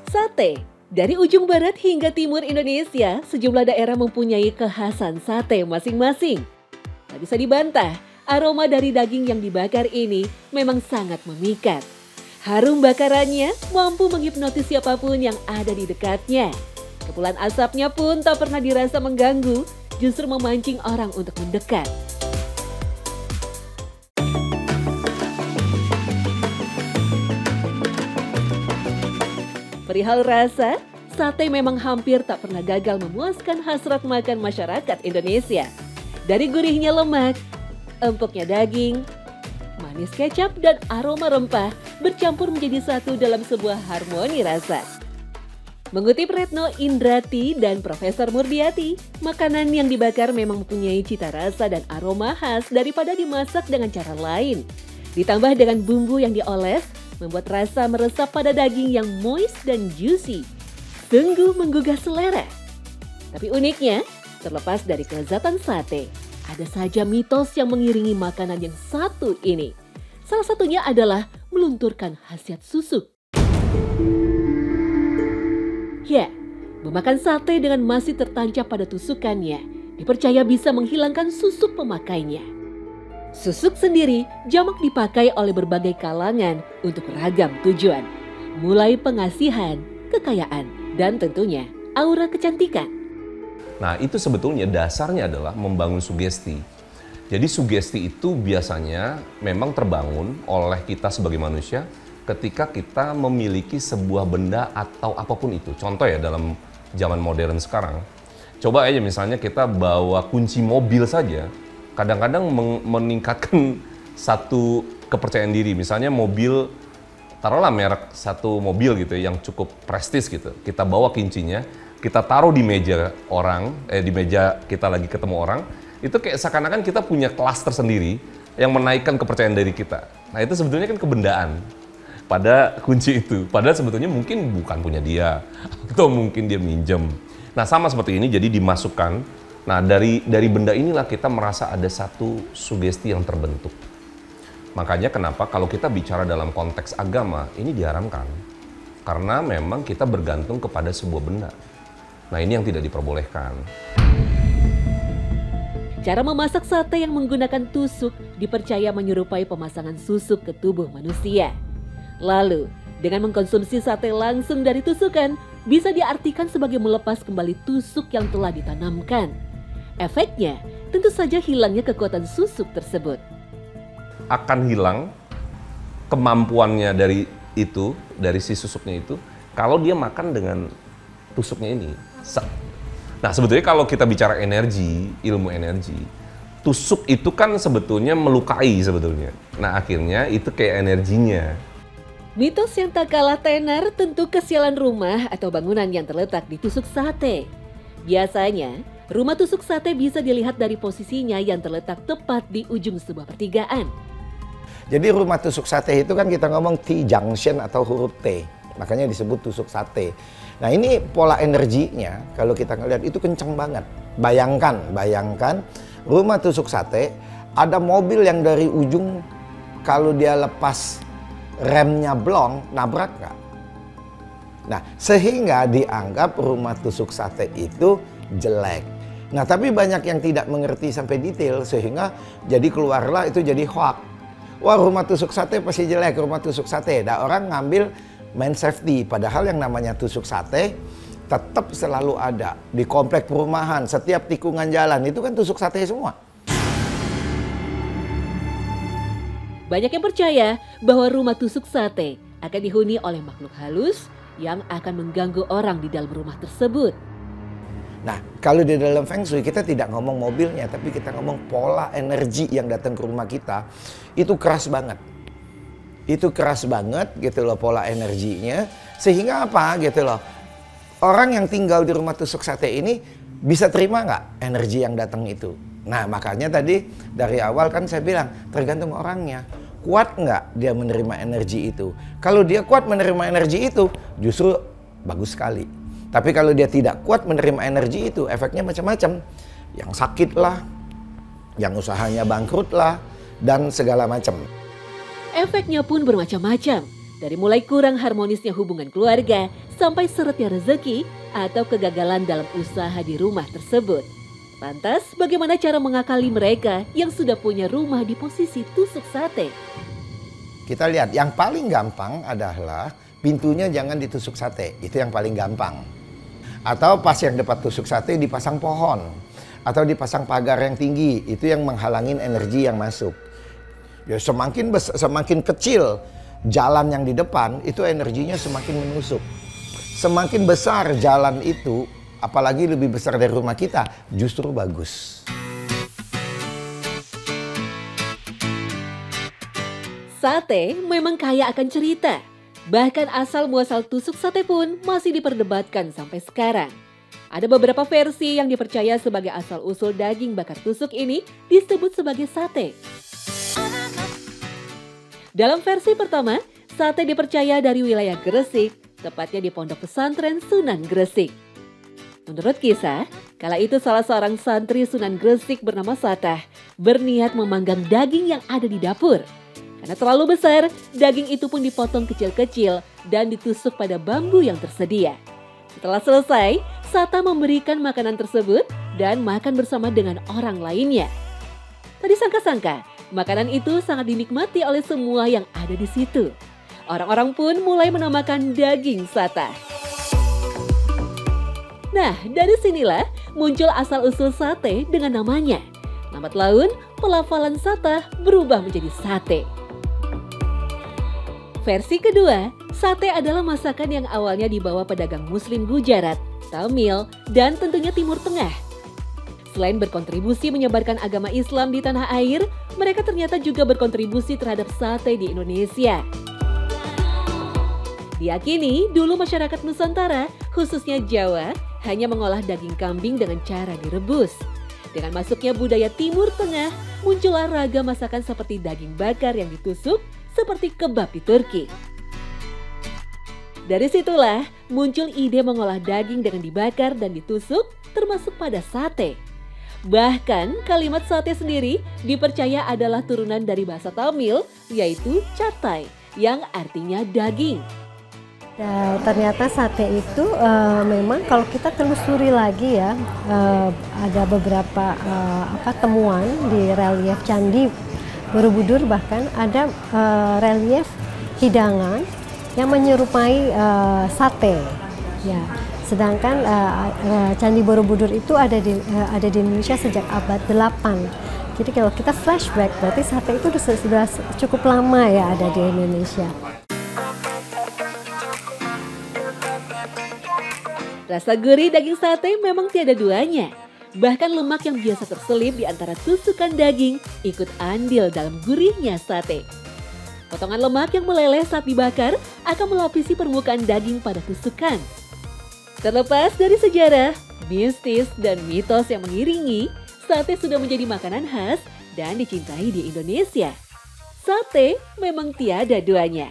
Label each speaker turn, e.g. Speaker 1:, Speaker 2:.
Speaker 1: Sate. Dari ujung barat hingga timur Indonesia, sejumlah daerah mempunyai kekhasan sate masing-masing. Tak bisa dibantah, aroma dari daging yang dibakar ini memang sangat memikat. Harum bakarannya mampu menghipnotis siapapun yang ada di dekatnya. Kepulan asapnya pun tak pernah dirasa mengganggu, justru memancing orang untuk mendekat. Perihal rasa, sate memang hampir tak pernah gagal memuaskan hasrat makan masyarakat Indonesia. Dari gurihnya lemak, empuknya daging, manis kecap dan aroma rempah bercampur menjadi satu dalam sebuah harmoni rasa. Mengutip Retno Indrati dan Profesor Murdiati, makanan yang dibakar memang mempunyai cita rasa dan aroma khas daripada dimasak dengan cara lain. Ditambah dengan bumbu yang dioles, membuat rasa meresap pada daging yang moist dan juicy. Sungguh menggugah selera. Tapi uniknya, terlepas dari kelezatan sate, ada saja mitos yang mengiringi makanan yang satu ini. Salah satunya adalah melunturkan khasiat susuk. Ya, memakan sate dengan masih tertancap pada tusukannya dipercaya bisa menghilangkan susuk pemakainya. Susuk sendiri jamak dipakai oleh berbagai kalangan untuk ragam tujuan, mulai pengasihan, kekayaan, dan tentunya aura kecantikan.
Speaker 2: Nah, itu sebetulnya dasarnya adalah membangun sugesti. Jadi sugesti itu biasanya memang terbangun oleh kita sebagai manusia ketika kita memiliki sebuah benda atau apapun itu. Contoh ya dalam zaman modern sekarang. Coba aja misalnya kita bawa kunci mobil saja, kadang-kadang meningkatkan satu kepercayaan diri. Misalnya mobil, taruhlah merek satu mobil gitu yang cukup prestis gitu. Kita bawa kuncinya, kita taruh di meja orang, di meja kita lagi ketemu orang, itu kayak seakan-akan kita punya kelas tersendiri yang menaikkan kepercayaan diri kita. Nah itu sebetulnya kan kebendaan pada kunci itu. Padahal sebetulnya mungkin bukan punya dia, atau mungkin dia minjem. Nah sama seperti ini, jadi dimasukkan. Nah dari benda inilah kita merasa ada satu sugesti yang terbentuk. Makanya kenapa kalau kita bicara dalam konteks agama, ini diharamkan. Karena memang kita bergantung kepada sebuah benda. Nah ini yang tidak diperbolehkan.
Speaker 1: Cara memasak sate yang menggunakan tusuk dipercaya menyerupai pemasangan susuk ke tubuh manusia. Lalu, dengan mengkonsumsi sate langsung dari tusukan, bisa diartikan sebagai melepas kembali tusuk yang telah ditanamkan. Efeknya, tentu saja hilangnya kekuatan susuk tersebut.
Speaker 2: Akan hilang kemampuannya dari si susuknya itu, kalau dia makan dengan tusuknya ini. Nah sebetulnya kalau kita bicara energi, ilmu energi, tusuk itu kan sebetulnya melukai sebetulnya. Nah akhirnya itu kayak energinya.
Speaker 1: Mitos yang tak kalah tenar tentu kesialan rumah atau bangunan yang terletak di tusuk sate. Biasanya, rumah tusuk sate bisa dilihat dari posisinya yang terletak tepat di ujung sebuah pertigaan.
Speaker 3: Jadi rumah tusuk sate itu kan kita ngomong T-junction atau huruf T. Makanya disebut tusuk sate. Nah ini pola energinya kalau kita ngelihat itu kencang banget. Bayangkan rumah tusuk sate ada mobil yang dari ujung kalau dia lepas remnya blong, nabrak nggak? Nah sehingga dianggap rumah tusuk sate itu jelek. Nah tapi banyak yang tidak mengerti sampai detail sehingga jadi keluarlah itu jadi hoax. Wah rumah tusuk sate pasti jelek, rumah tusuk sate. Nah orang ngambil main safety, padahal yang namanya tusuk sate tetap selalu ada di komplek perumahan, setiap tikungan jalan itu kan tusuk sate semua.
Speaker 1: Banyak yang percaya bahwa rumah tusuk sate akan dihuni oleh makhluk halus yang akan mengganggu orang di dalam rumah tersebut.
Speaker 3: Nah, kalau di dalam Feng Shui kita tidak ngomong mobilnya, tapi kita ngomong pola energi yang datang ke rumah kita. Itu keras banget. Itu keras banget gitu loh pola energinya. Sehingga apa gitu loh. Orang yang tinggal di rumah tusuk sate ini bisa terima nggak energi yang datang itu? Nah makanya tadi dari awal kan saya bilang tergantung orangnya. Kuat nggak dia menerima energi itu? Kalau dia kuat menerima energi itu justru bagus sekali. Tapi kalau dia tidak kuat menerima energi itu efeknya macam-macam. Yang sakit lah, yang usahanya bangkrut lah, dan segala macam.
Speaker 1: Efeknya pun bermacam-macam. Dari mulai kurang harmonisnya hubungan keluarga, sampai seretnya rezeki atau kegagalan dalam usaha di rumah tersebut. Lantas, bagaimana cara mengakali mereka yang sudah punya rumah di posisi tusuk sate?
Speaker 3: Kita lihat yang paling gampang adalah pintunya jangan ditusuk sate, itu yang paling gampang. Atau pas yang depan tusuk sate dipasang pohon atau dipasang pagar yang tinggi, itu yang menghalangin energi yang masuk. Ya semakin kecil jalan yang di depan, itu energinya semakin menusuk. Semakin besar jalan itu, apalagi lebih besar dari rumah kita, justru bagus.
Speaker 1: Sate memang kaya akan cerita. Bahkan asal-muasal tusuk sate pun masih diperdebatkan sampai sekarang. Ada beberapa versi yang dipercaya sebagai asal-usul daging bakar tusuk ini disebut sebagai sate. Dalam versi pertama, sate dipercaya dari wilayah Gresik, tepatnya di Pondok Pesantren Sunan Gresik. Menurut kisah, kala itu salah seorang santri Sunan Gresik bernama Satah berniat memanggang daging yang ada di dapur. Karena terlalu besar, daging itu pun dipotong kecil-kecil dan ditusuk pada bambu yang tersedia. Setelah selesai, Satah memberikan makanan tersebut dan makan bersama dengan orang lainnya. Tak disangka-sangka, makanan itu sangat dinikmati oleh semua yang ada di situ. Orang-orang pun mulai menamakan daging Satah. Nah, dari sinilah muncul asal-usul sate dengan namanya. Lambat laun, pelafalan Satah berubah menjadi sate. Versi kedua, sate adalah masakan yang awalnya dibawa pedagang Muslim Gujarat, Tamil, dan tentunya Timur Tengah. Selain berkontribusi menyebarkan agama Islam di tanah air, mereka ternyata juga berkontribusi terhadap sate di Indonesia. Diyakini dulu masyarakat Nusantara, khususnya Jawa, hanya mengolah daging kambing dengan cara direbus. Dengan masuknya budaya Timur Tengah, muncullah ragam masakan seperti daging bakar yang ditusuk, seperti kebab di Turki. Dari situlah muncul ide mengolah daging dengan dibakar dan ditusuk, termasuk pada sate. Bahkan kalimat sate sendiri dipercaya adalah turunan dari bahasa Tamil, yaitu catai, yang artinya daging.
Speaker 4: Ya, ternyata sate itu memang kalau kita telusuri lagi ya, ada beberapa temuan di relief Candi Borobudur, bahkan ada relief hidangan yang menyerupai sate. Ya, sedangkan Candi Borobudur itu ada di Indonesia sejak abad 8. Jadi kalau kita flashback, berarti sate itu sudah cukup lama ya ada di Indonesia.
Speaker 1: Rasa gurih daging sate memang tiada duanya. Bahkan lemak yang biasa terselip di antara tusukan daging ikut andil dalam gurihnya sate. Potongan lemak yang meleleh saat dibakar akan melapisi permukaan daging pada tusukan. Terlepas dari sejarah, mistis, dan mitos yang mengiringi, sate sudah menjadi makanan khas dan dicintai di Indonesia. Sate memang tiada duanya.